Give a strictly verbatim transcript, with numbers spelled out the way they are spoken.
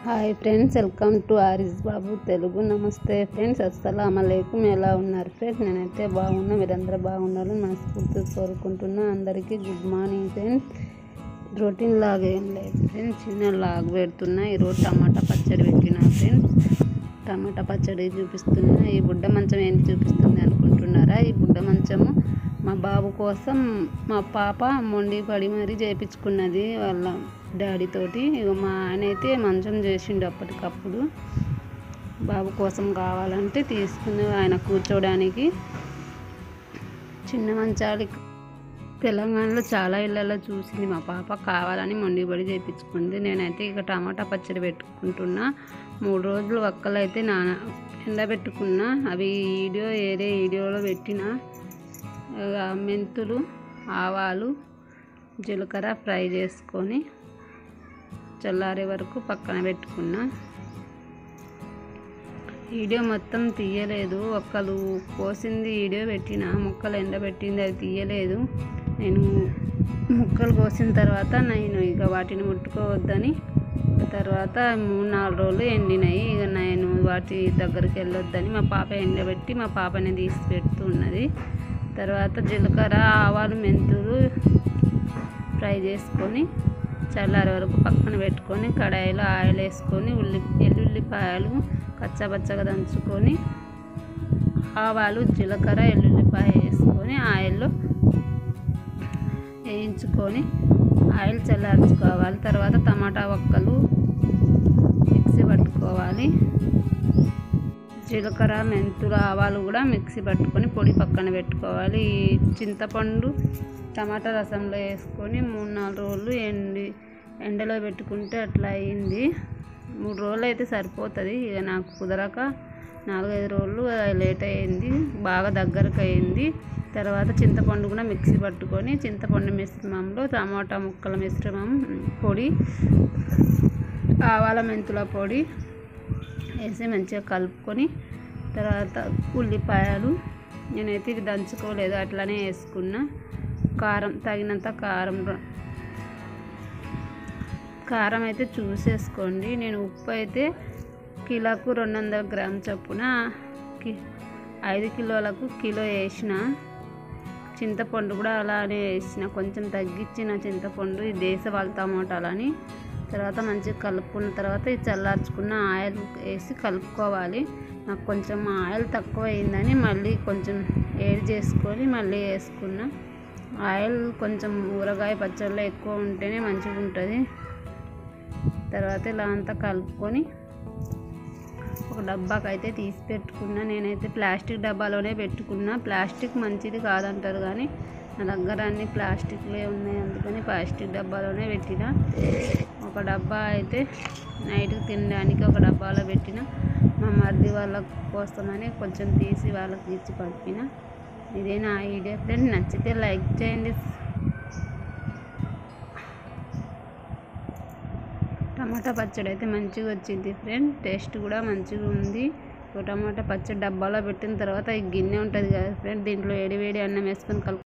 Hi friends, welcome to Aris Babu Telugu. నమస్తే friends, అస్సలాము అలైకుం. ఎలా ఉన్నారు ఫ్రెండ్స్? నేనైతే బాగున్నా, మీరందరూ బాగుండాలని మనస్ఫూర్తిగా కోరుకుంటున్నా. అందరికీ గుడ్ మార్నింగ్ ఫ్రెండ్స్. రొటీన్ లాగ్ ఏం లేదు ఫ్రెండ్స్, చిన్న లాగ్ పెడుతున్నా. ఈరోజు టమాటా పచ్చడి పెట్టినా ఫ్రెండ్స్. టమాటా పచ్చడి చూపిస్తున్నా. ఈ బుడ్డ మంచం ఏంటి చూపిస్తుంది అనుకుంటున్నారా? ఈ బుడ్డ మంచము మా బాబు కోసం మా పాప మొండి పడి మరీ చేయించుకున్నది వాళ్ళ డాడీ తోటి. ఇక మా ఆయన అయితే మంచం చేసిండు అప్పటికప్పుడు. బాబు కోసం కావాలంటే తీసుకుని ఆయన కూర్చోడానికి. చిన్న మంచాలు తెలంగాణలో చాలా ఇళ్ళల్లో చూసింది మా పాప, కావాలని మొండిపడి చేయించుకుంది. నేనైతే ఇక టమాటా పచ్చడి పెట్టుకుంటున్నా. మూడు రోజులు ఒక్కలు అయితే నాన ఎండబెట్టుకున్నా. అవి వీడియో ఏదే వీడియోలో పెట్టిన. మెంతులు, ఆవాలు, జీలకర్ర ఫ్రై చేసుకొని చల్లారే వరకు పక్కన పెట్టుకున్నా. వీడియో మొత్తం తీయలేదు, ఒక్కలు కోసింది వీడియో పెట్టిన. ముక్కలు ఎండబెట్టింది అది తీయలేదు. నేను ముక్కలు కోసిన తర్వాత నేను ఇక వాటిని ముట్టుకోవద్దని, తర్వాత మూడు నాలుగు రోజులు ఎండినాయి. ఇక నేను వాటి దగ్గరికి వెళ్ళొద్దని మా పాప ఎండబెట్టి మా పాపని తీసి పెడుతున్నది. తర్వాత జీలకర్ర, ఆవాలు, మెంతులు ఫ్రై చేసుకొని చల్లారే వరకు పక్కన పెట్టుకొని కడాయిలో ఆయిల్ వేసుకొని ఉల్లి ఎల్లుల్లిపాయలు కచ్చాపచ్చగా దంచుకొని, ఆవాలు, జీలకర్ర, ఎల్లుల్లిపాయ వేసుకొని ఆయిల్లో వేయించుకొని ఆయిల్ చల్లార్చుకోవాలి. తర్వాత టమాటా ఒక్కలు మిక్సీ పట్టుకోవాలి. జీలకర్ర, మెంతులు, ఆవాలు కూడా మిక్సీ పట్టుకొని పొడి పక్కన పెట్టుకోవాలి. చింతపండు టమాటా రసంలో వేసుకొని మూడు నాలుగు రోజులు ఎండి ఎండలో పెట్టుకుంటే అట్లా అయింది. మూడు రోజులు అయితే సరిపోతుంది. ఇక నాకు కుదరక నాలుగైదు రోజులు లేట్ అయింది, బాగా దగ్గరకు అయింది. తర్వాత చింతపండు కూడా మిక్సీ పట్టుకొని చింతపండు మిశ్రమంలో టమాటా ముక్కల మిశ్రమం పొడి, ఆవాల మెంతుల పొడి వేసి మంచిగా కలుపుకొని, తర్వాత ఉల్లిపాయలు నేనైతే ఇవి దంచుకోలేదు, అట్లనే వేసుకున్నా. కారం తగినంత కారం కారం అయితే చూసేసుకోండి. నేను ఉప్పు అయితే కిలోకు రెండు వందల గ్రామ్ చొప్పున కి ఐదు కిలోలకు కిలో వేసిన. చింతపండు కూడా అలానే వేసిన, కొంచెం తగ్గించిన చింతపండు ఈ దేశవాళీ టమాటాలని. తర్వాత మంచిగా కలుపుకున్న తర్వాత ఈ చల్లార్చుకున్న ఆయిల్ వేసి కలుపుకోవాలి. నాకు కొంచెం ఆయిల్ తక్కువ అయిందని మళ్ళీ కొంచెం వేడి చేసుకొని మళ్ళీ వేసుకున్నా. ఆయిల్ కొంచెం ఊరగాయ పచ్చళ్ళలో ఎక్కువ ఉంటేనే మంచిగా ఉంటుంది. తర్వాత ఇలా అంతా కలుపుకొని ఒక డబ్బాకి అయితే తీసి పెట్టుకున్నా. నేనైతే ప్లాస్టిక్ డబ్బాలోనే పెట్టుకున్నా. ప్లాస్టిక్ మంచిది కాదంటారు కానీ నా దగ్గర అన్ని ప్లాస్టిక్లే ఉన్నాయి, అందుకని ప్లాస్టిక్ డబ్బాలోనే పెట్టిన. ఒక డబ్బా అయితే నైట్కి తినడానికి ఒక డబ్బాలో పెట్టిన. మా మరిది వాళ్ళ కోసమని కొంచెం తీసి వాళ్ళకి ఇచ్చి పంపిన. ఇదే నా ఐడియా ఫ్రెండ్. నచ్చితే లైక్ చేయండి. టమాటా పచ్చడి అయితే మంచిగా వచ్చింది ఫ్రెండ్, టేస్ట్ కూడా మంచిగా ఉంది. టమాటా పచ్చడి డబ్బాలో పెట్టిన తర్వాత ఈ గిన్నె ఉంటుంది కదా ఫ్రెండ్, దీంట్లో వేడి వేడి అన్నం వేసుకొని కలుపు